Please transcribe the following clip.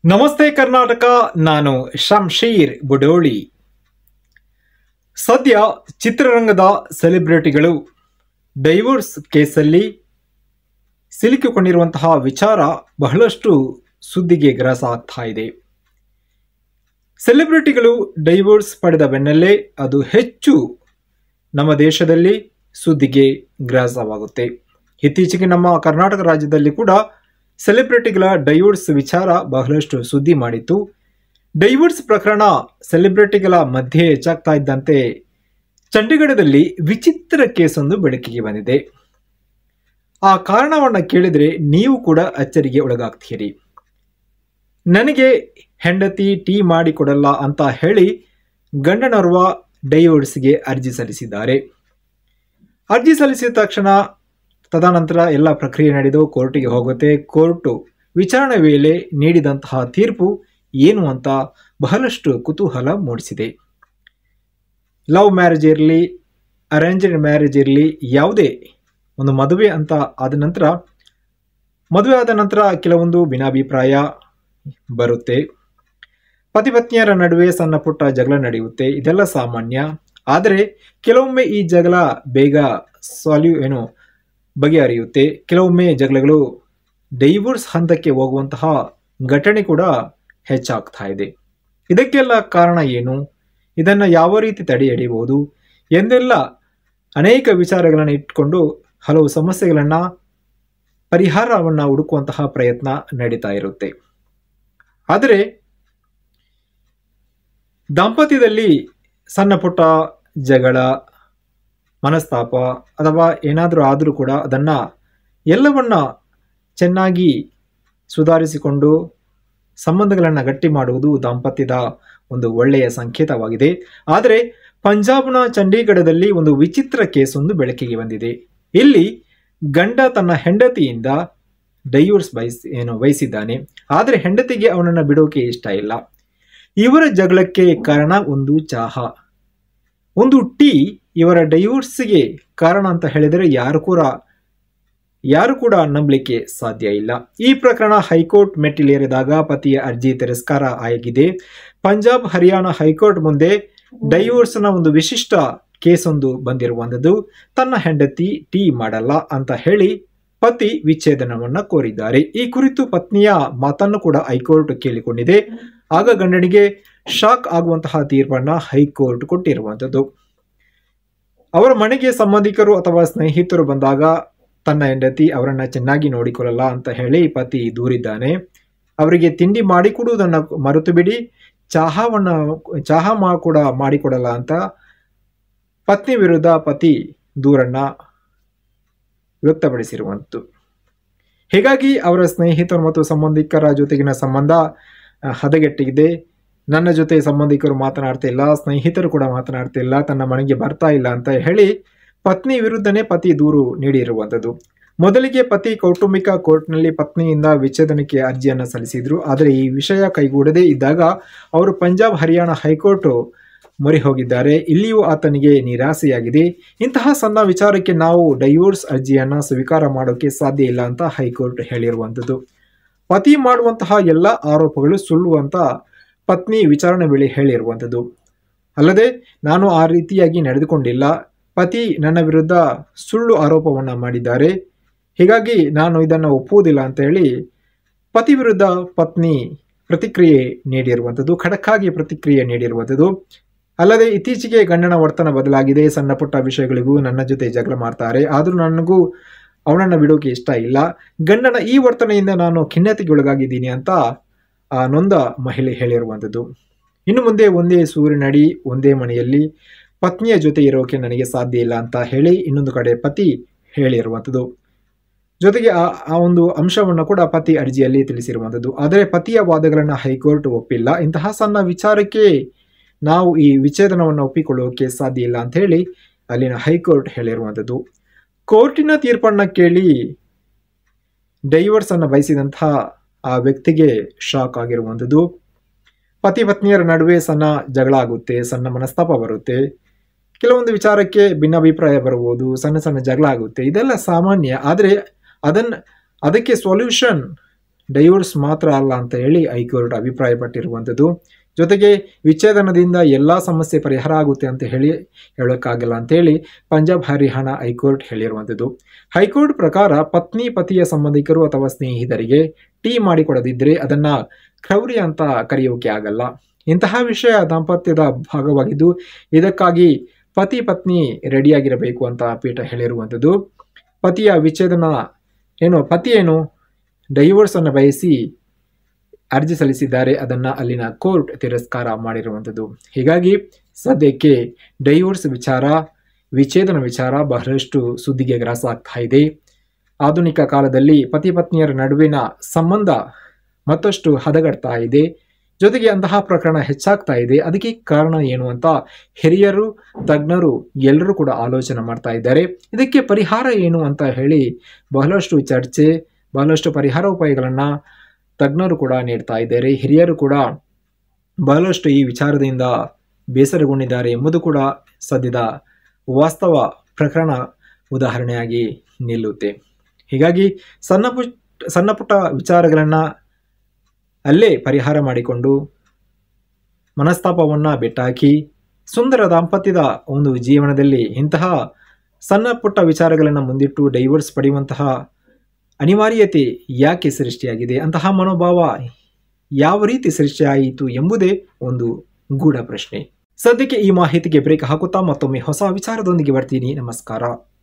ನಮಸ್ತೆ ಕರ್ನಾಟಕ. ನಾನು ಶಂಶೀರ್ ಬುಡೋಳಿ. ಸದ್ಯ ಚಿತ್ರರಂಗದ ಸೆಲೆಬ್ರಿಟಿಗಳು ಡೈವೋರ್ಸ್ ಕೇಸಲ್ಲಿ ಸಿಲುಕಿಕೊಂಡಿರುವಂತಹ ವಿಚಾರ ಬಹಳಷ್ಟು ಸುದ್ದಿಗೆ ಗ್ರಾಸ ಆಗ್ತಾ ಇದೆ. ಸೆಲೆಬ್ರಿಟಿಗಳು ಡೈವೋರ್ಸ್ ಪಡೆದ ಬೆನ್ನಲ್ಲೇ ಅದು ಹೆಚ್ಚು ನಮ್ಮ ದೇಶದಲ್ಲಿ ಸುದ್ದಿಗೆ ಗ್ರಾಸವಾಗುತ್ತೆ. ಇತ್ತೀಚೆಗೆ ನಮ್ಮ ಕರ್ನಾಟಕ ರಾಜ್ಯದಲ್ಲಿ ಕೂಡ ಸೆಲೆಬ್ರಿಟಿಗಳ ಡೈವೋರ್ಸ್ ವಿಚಾರ ಬಹಳಷ್ಟು ಸುದ್ದಿ ಮಾಡಿತ್ತು. ಡೈವೋರ್ಸ್ ಪ್ರಕರಣ ಸೆಲೆಬ್ರಿಟಿಗಳ ಮಧ್ಯೆ ಹೆಚ್ಚಾಗ್ತಾ ಇದ್ದಂತೆ ಚಂಡೀಗಢದಲ್ಲಿ ವಿಚಿತ್ರ ಕೇಸೊಂದು ಬೆಳಕಿಗೆ ಬಂದಿದೆ. ಆ ಕಾರಣವನ್ನು ಕೇಳಿದರೆ ನೀವು ಕೂಡ ಅಚ್ಚರಿಗೆ ಒಳಗಾಗ್ತೀರಿ. ನನಗೆ ಹೆಂಡತಿ ಟೀ ಮಾಡಿಕೊಡಲ್ಲ ಅಂತ ಹೇಳಿ ಗಂಡನೋರ್ವ ಡೈವೋರ್ಸ್ಗೆ ಅರ್ಜಿ ಸಲ್ಲಿಸಿದ್ದಾರೆ. ಅರ್ಜಿ ಸಲ್ಲಿಸಿದ ತಕ್ಷಣ ತದನಂತರ ಎಲ್ಲ ಪ್ರಕ್ರಿಯೆ ನಡೆದು ಕೋರ್ಟಿಗೆ ಹೋಗುತ್ತೆ. ಕೋರ್ಟು ವಿಚಾರಣೆ ವೇಳೆ ನೀಡಿದಂತಹ ತೀರ್ಪು ಏನು ಅಂತ ಬಹಳಷ್ಟು ಕುತೂಹಲ ಮೂಡಿಸಿದೆ. ಲವ್ ಮ್ಯಾರೇಜ್ ಇರಲಿ, ಅರೇಂಜ್ಡ್ ಮ್ಯಾರೇಜ್ ಇರಲಿ, ಯಾವುದೇ ಒಂದು ಮದುವೆ ಆದ ನಂತರ ಕೆಲವೊಂದು ಭಿನ್ನಾಭಿಪ್ರಾಯ ಬರುತ್ತೆ. ಪತಿ ಪತ್ನಿಯರ ನಡುವೆ ಸಣ್ಣ ಪುಟ್ಟ ಜಗಳ ನಡೆಯುತ್ತೆ. ಇದೆಲ್ಲ ಸಾಮಾನ್ಯ. ಆದರೆ ಕೆಲವೊಮ್ಮೆ ಈ ಜಗಳ ಬೇಗ ಬಗೆಹರಿಯುತ್ತೆ. ಕೆಲವೊಮ್ಮೆ ಜಗಳಗಳು ಡೈವೋರ್ಸ್ ಹಂತಕ್ಕೆ ಹೋಗುವಂತಹ ಘಟನೆ ಕೂಡ ಹೆಚ್ಚಾಗ್ತಾ ಇದೆ. ಇದಕ್ಕೆಲ್ಲ ಕಾರಣ ಏನು, ಇದನ್ನು ಯಾವ ರೀತಿ ತಡೆ ಹಿಡಿಯಬಹುದು ಎಂದೆಲ್ಲ ಅನೇಕ ವಿಚಾರಗಳನ್ನು ಇಟ್ಕೊಂಡು ಹಲವು ಸಮಸ್ಯೆಗಳನ್ನು ಪರಿಹಾರವನ್ನು ಹುಡುಕುವಂತಹ ಪ್ರಯತ್ನ ನಡೀತಾ ಇರುತ್ತೆ. ಆದರೆ ದಾಂಪತ್ಯದಲ್ಲಿ ಸಣ್ಣ ಪುಟ್ಟ ಜಗಳ, ಮನಸ್ತಾಪ ಅಥವಾ ಏನಾದರೂ ಆದರೂ ಕೂಡ ಅದನ್ನು ಎಲ್ಲವನ್ನ ಚೆನ್ನಾಗಿ ಸುಧಾರಿಸಿಕೊಂಡು ಸಂಬಂಧಗಳನ್ನು ಗಟ್ಟಿ ಮಾಡುವುದು ದಾಂಪತ್ಯದ ಒಂದು ಒಳ್ಳೆಯ ಸಂಕೇತವಾಗಿದೆ. ಆದರೆ ಪಂಜಾಬ್ನ ಚಂಡೀಗಢದಲ್ಲಿ ಒಂದು ವಿಚಿತ್ರ ಕೇಸೊಂದು ಬೆಳಕಿಗೆ ಬಂದಿದೆ. ಇಲ್ಲಿ ಗಂಡ ತನ್ನ ಹೆಂಡತಿಯಿಂದ ಡೈವೋರ್ಸ್ ಬಯಸಿದ್ದಾನೆ. ಆದರೆ ಹೆಂಡತಿಗೆ ಅವನನ್ನು ಬಿಡೋಕೆ ಇಷ್ಟ ಇಲ್ಲ. ಇವರ ಜಗಳಕ್ಕೆ ಕಾರಣ ಒಂದು ಚಹಾ, ಒಂದು ಟೀ ಇವರ ಡೈವೋರ್ಸ್ಗೆ ಕಾರಣ ಅಂತ ಹೇಳಿದರೆ ಯಾರು ಕೂಡ ನಂಬಲಿಕ್ಕೆ ಸಾಧ್ಯ ಇಲ್ಲ. ಈ ಪ್ರಕರಣ ಹೈಕೋರ್ಟ್ ಮೆಟ್ಟಿಲೇರಿದಾಗ ಪತಿಯ ಅರ್ಜಿ ತಿರಸ್ಕಾರ ಆಗಿದೆ. ಪಂಜಾಬ್ ಹರಿಯಾಣ ಹೈಕೋರ್ಟ್ ಮುಂದೆ ಡೈವೋರ್ಸ್ನ ಒಂದು ವಿಶಿಷ್ಟ ಕೇಸೊಂದು ಬಂದಿರುವಂಥದ್ದು. ತನ್ನ ಹೆಂಡತಿ ಟೀ ಮಾಡಲ್ಲ ಅಂತ ಹೇಳಿ ಪತಿ ವಿಚ್ಛೇದನವನ್ನು ಕೋರಿದ್ದಾರೆ. ಈ ಕುರಿತು ಪತ್ನಿಯ ಮಾತನ್ನು ಕೂಡ ಹೈಕೋರ್ಟ್ ಕೇಳಿಕೊಂಡಿದೆ. ಆಗ ಗಂಡನಿಗೆ ಶಾಕ್ ಆಗುವಂತಹ ತೀರ್ಪನ್ನು ಹೈಕೋರ್ಟ್ ಕೊಟ್ಟಿರುವಂಥದ್ದು. ಅವರ ಮನೆಗೆ ಸಂಬಂಧಿಕರು ಅಥವಾ ಸ್ನೇಹಿತರು ಬಂದಾಗ ತನ್ನ ಹೆಂಡತಿ ಅವರನ್ನು ಚೆನ್ನಾಗಿ ನೋಡಿಕೊಳ್ಳಲ್ಲ ಅಂತ ಹೇಳಿ ಪತಿ ದೂರಿದ್ದಾನೆ. ಅವರಿಗೆ ತಿಂಡಿ ಮಾಡಿಕೊಡುವುದನ್ನು ಮರೆತು ಬಿಡಿ, ಚಹಾ ಕೂಡ ಮಾಡಿಕೊಡಲ್ಲ ಅಂತ ಪತ್ನಿ ವಿರುದ್ಧ ಪತಿ ದೂರನ್ನು ವ್ಯಕ್ತಪಡಿಸಿರುವಂಥದ್ದು. ಹೀಗಾಗಿ ಅವರ ಸ್ನೇಹಿತರು ಮತ್ತು ಸಂಬಂಧಿಕರ ಜೊತೆಗಿನ ಸಂಬಂಧ ಹದಗೆಟ್ಟಿದೆ. ನನ್ನ ಜೊತೆ ಸಂಬಂಧಿಕರು ಮಾತನಾಡ್ತಿಲ್ಲ, ಸ್ನೇಹಿತರು ಕೂಡ ಮಾತನಾಡ್ತಿಲ್ಲ, ತನ್ನ ಮನೆಗೆ ಬರ್ತಾ ಇಲ್ಲ ಅಂತ ಹೇಳಿ ಪತ್ನಿ ವಿರುದ್ಧನೇ ಪತಿ ದೂರು ನೀಡಿರುವಂಥದ್ದು. ಮೊದಲಿಗೆ ಪತಿ ಕೌಟುಂಬಿಕ ಕೋರ್ಟ್ನಲ್ಲಿ ಪತ್ನಿಯಿಂದ ವಿಚ್ಛೇದನಕ್ಕೆ ಅರ್ಜಿಯನ್ನು ಸಲ್ಲಿಸಿದ್ರು. ಆದರೆ ಈ ವಿಷಯ ಕೈಗೂಡದೇ ಇದ್ದಾಗ ಅವರು ಪಂಜಾಬ್ ಹರಿಯಾಣ ಹೈಕೋರ್ಟ್ ಮೊರೆ ಹೋಗಿದ್ದಾರೆ. ಇಲ್ಲಿಯೂ ಆತನಿಗೆ ನಿರಾಸೆಯಾಗಿದೆ. ಇಂತಹ ಸಣ್ಣ ವಿಚಾರಕ್ಕೆ ನಾವು ಡೈವೋರ್ಸ್ ಅರ್ಜಿಯನ್ನು ಸ್ವೀಕಾರ ಮಾಡೋಕೆ ಸಾಧ್ಯ ಇಲ್ಲ ಅಂತ ಹೈಕೋರ್ಟ್ ಹೇಳಿರುವಂಥದ್ದು. ಪತಿ ಮಾಡುವಂತಹ ಎಲ್ಲ ಆರೋಪಗಳು ಸುಳ್ಳು ಅಂತ ಪತ್ನಿ ವಿಚಾರಣೆ ವೇಳೆ ಹೇಳಿರುವಂಥದ್ದು. ಅಲ್ಲದೆ ನಾನು ಆ ರೀತಿಯಾಗಿ ನಡೆದುಕೊಂಡಿಲ್ಲ, ಪತಿ ನನ್ನ ವಿರುದ್ಧ ಸುಳ್ಳು ಆರೋಪವನ್ನು ಮಾಡಿದ್ದಾರೆ, ಹೀಗಾಗಿ ನಾನು ಇದನ್ನು ಒಪ್ಪುವುದಿಲ್ಲ ಅಂತ ಹೇಳಿ ಪತಿ ವಿರುದ್ಧ ಪತ್ನಿ ಪ್ರತಿಕ್ರಿಯೆ ನೀಡಿರುವಂಥದ್ದು, ಖಡಕ್ಕಾಗಿ ಪ್ರತಿಕ್ರಿಯೆ ನೀಡಿರುವಂಥದ್ದು. ಅಲ್ಲದೆ ಇತ್ತೀಚೆಗೆ ಗಂಡನ ವರ್ತನೆ ಬದಲಾಗಿದೆ. ಸಣ್ಣ ಪುಟ್ಟ ವಿಷಯಗಳಿಗೂ ನನ್ನ ಜೊತೆ ಜಗಳ ಮಾಡ್ತಾರೆ, ಆದರೂ ನನಗೂ ಅವನನ್ನು ಬಿಡೋಕೆ ಇಷ್ಟ ಇಲ್ಲ. ಗಂಡನ ಈ ವರ್ತನೆಯಿಂದ ನಾನು ಖಿನ್ನತೆಗೆ ಒಳಗಾಗಿದ್ದೀನಿ ಅಂತ ಆ ನೊಂದ ಮಹಿಳೆ ಹೇಳಿರುವಂಥದ್ದು. ಇನ್ನು ಮುಂದೆ ಒಂದೇ ಸೂರಿನಡಿ ಒಂದೇ ಮನೆಯಲ್ಲಿ ಪತ್ನಿಯ ಜೊತೆ ಇರೋಕೆ ನನಗೆ ಸಾಧ್ಯ ಇಲ್ಲ ಅಂತ ಹೇಳಿ ಇನ್ನೊಂದು ಕಡೆ ಪತಿ ಹೇಳಿರುವಂಥದ್ದು. ಜೊತೆಗೆ ಆ ಒಂದು ಅಂಶವನ್ನು ಕೂಡ ಪತಿ ಅರ್ಜಿಯಲ್ಲಿ ತಿಳಿಸಿರುವಂಥದ್ದು. ಆದರೆ ಪತಿಯ ವಾದಗಳನ್ನು ಹೈಕೋರ್ಟ್ ಒಪ್ಪಿಲ್ಲ. ಇಂತಹ ಸಣ್ಣ ವಿಚಾರಕ್ಕೆ ನಾವು ಈ ವಿಚ್ಛೇದನವನ್ನು ಒಪ್ಪಿಕೊಳ್ಳೋಕೆ ಸಾಧ್ಯ ಇಲ್ಲ ಅಂತ ಹೇಳಿ ಅಲ್ಲಿನ ಹೈಕೋರ್ಟ್ ಹೇಳಿರುವಂಥದ್ದು. ಕೋರ್ಟಿನ ತೀರ್ಪನ್ನು ಕೇಳಿ ಡೈವೋರ್ಸ್ ಅನ್ನು ಬಯಸಿದಂತಹ ಆ ವ್ಯಕ್ತಿಗೆ ಶಾಕ್ ಆಗಿರುವಂಥದ್ದು. ಪತಿ ಪತ್ನಿಯರ ನಡುವೆ ಸಣ್ಣ ಜಗಳ ಆಗುತ್ತೆ, ಸಣ್ಣ ಮನಸ್ತಾಪ ಬರುತ್ತೆ, ಕೆಲವೊಂದು ವಿಚಾರಕ್ಕೆ ಭಿನ್ನಾಭಿಪ್ರಾಯ ಬರಬಹುದು, ಸಣ್ಣ ಸಣ್ಣ ಜಗಳ ಆಗುತ್ತೆ, ಇದೆಲ್ಲ ಸಾಮಾನ್ಯ. ಆದರೆ ಅದಕ್ಕೆ ಸೊಲ್ಯೂಷನ್ ಡೈವೋರ್ಸ್ ಮಾತ್ರ ಅಲ್ಲ ಅಂತ ಹೇಳಿ ಹೈಕೋರ್ಟ್ ಅಭಿಪ್ರಾಯಪಟ್ಟಿರುವಂಥದ್ದು. ಜೊತೆಗೆ ವಿಚ್ಛೇದನದಿಂದ ಎಲ್ಲ ಸಮಸ್ಯೆ ಪರಿಹಾರ ಆಗುತ್ತೆ ಅಂತ ಹೇಳೋಕ್ಕಾಗಲ್ಲ ಅಂತೇಳಿ ಪಂಜಾಬ್ ಹರಿಯಾಣ ಹೈಕೋರ್ಟ್ ಹೇಳಿರುವಂಥದ್ದು. ಹೈಕೋರ್ಟ್ ಪ್ರಕಾರ ಪತ್ನಿ ಪತಿಯ ಸಂಬಂಧಿಕರು ಅಥವಾ ಸ್ನೇಹಿತರಿಗೆ ಟೀ ಮಾಡಿಕೊಡದಿದ್ದರೆ ಅದನ್ನು ಕ್ರೌರ್ಯ ಅಂತ ಕರೆಯೋಕೆ ಆಗಲ್ಲ. ಇಂತಹ ವಿಷಯ ದಾಂಪತ್ಯದ ಭಾಗವಾಗಿದ್ದು ಇದಕ್ಕಾಗಿ ಪತಿ ಪತ್ನಿ ರೆಡಿಯಾಗಿರಬೇಕು ಅಂತ ಪೀಠ ಹೇಳಿರುವಂಥದ್ದು. ಪತಿಯ ವಿಚ್ಛೇದನ ಪತಿ ಡೈವೋರ್ಸ್ ಅನ್ನು ಬಯಸಿ ಅರ್ಜಿ ಸಲ್ಲಿಸಿದ್ದಾರೆ, ಅದನ್ನು ಅಲ್ಲಿನ ಕೋರ್ಟ್ ತಿರಸ್ಕಾರ ಮಾಡಿರುವಂಥದ್ದು. ಹೀಗಾಗಿ ಸದ್ಯಕ್ಕೆ ಡೈವೋರ್ಸ್ ವಿಚಾರ, ವಿಚ್ಛೇದನ ವಿಚಾರ ಬಹಳಷ್ಟು ಸುದ್ದಿಗೆ ಗ್ರಾಸ ಇದೆ. ಆಧುನಿಕ ಕಾಲದಲ್ಲಿ ಪತಿ ಪತ್ನಿಯರ ನಡುವಿನ ಸಂಬಂಧ ಮತ್ತಷ್ಟು ಹದಗೆಡ್ತಾ ಇದೆ. ಜೊತೆಗೆ ಅಂತಹ ಪ್ರಕರಣ ಹೆಚ್ಚಾಗ್ತಾ ಇದೆ. ಅದಕ್ಕೆ ಕಾರಣ ಏನು ಅಂತ ಹಿರಿಯರು, ತಜ್ಞರು ಎಲ್ಲರೂ ಕೂಡ ಆಲೋಚನೆ ಮಾಡ್ತಾ ಇದ್ದಾರೆ. ಇದಕ್ಕೆ ಪರಿಹಾರ ಏನು ಅಂತ ಹೇಳಿ ಬಹಳಷ್ಟು ಚರ್ಚೆ, ಬಹಳಷ್ಟು ಪರಿಹಾರ ಉಪಾಯಗಳನ್ನು ತಜ್ಞರು ಕೂಡ ನೀಡ್ತಾ ಇದ್ದಾರೆ. ಹಿರಿಯರು ಕೂಡ ಬಹಳಷ್ಟು ಈ ವಿಚಾರದಿಂದ ಬೇಸರಗೊಂಡಿದ್ದಾರೆ ಎಂಬುದು ಕೂಡ ಸದ್ಯದ ವಾಸ್ತವ ಪ್ರಕರಣ ಉದಾಹರಣೆಯಾಗಿ ನಿಲ್ಲುತ್ತೆ. ಹೀಗಾಗಿ ಸಣ್ಣ ಪುಟ್ಟ ವಿಚಾರಗಳನ್ನು ಅಲ್ಲೇ ಪರಿಹಾರ ಮಾಡಿಕೊಂಡು ಮನಸ್ತಾಪವನ್ನು ಬಿಟ್ಟಾಕಿ ಸುಂದರ ದಾಂಪತ್ಯದ ಒಂದು ಜೀವನದಲ್ಲಿ ಇಂತಹ ಸಣ್ಣ ಪುಟ್ಟ ವಿಚಾರಗಳನ್ನು ಮುಂದಿಟ್ಟು ಡೈವೋರ್ಸ್ ಪಡೆಯುವಂತಹ ಅನಿವಾರ್ಯತೆ ಯಾಕೆ ಸೃಷ್ಟಿಯಾಗಿದೆ, ಅಂತಹ ಮನೋಭಾವ ಯಾವ ರೀತಿ ಸೃಷ್ಟಿಯಾಯಿತು ಎಂಬುದೇ ಒಂದು ಗೂಢ ಪ್ರಶ್ನೆ. ಸದ್ಯಕ್ಕೆ ಈ ಮಾಹಿತಿಗೆ ಬ್ರೇಕ್ ಹಾಕುತ್ತಾ ಮತ್ತೊಮ್ಮೆ ಹೊಸ ವಿಚಾರದೊಂದಿಗೆ ಬರ್ತೀನಿ. ನಮಸ್ಕಾರ.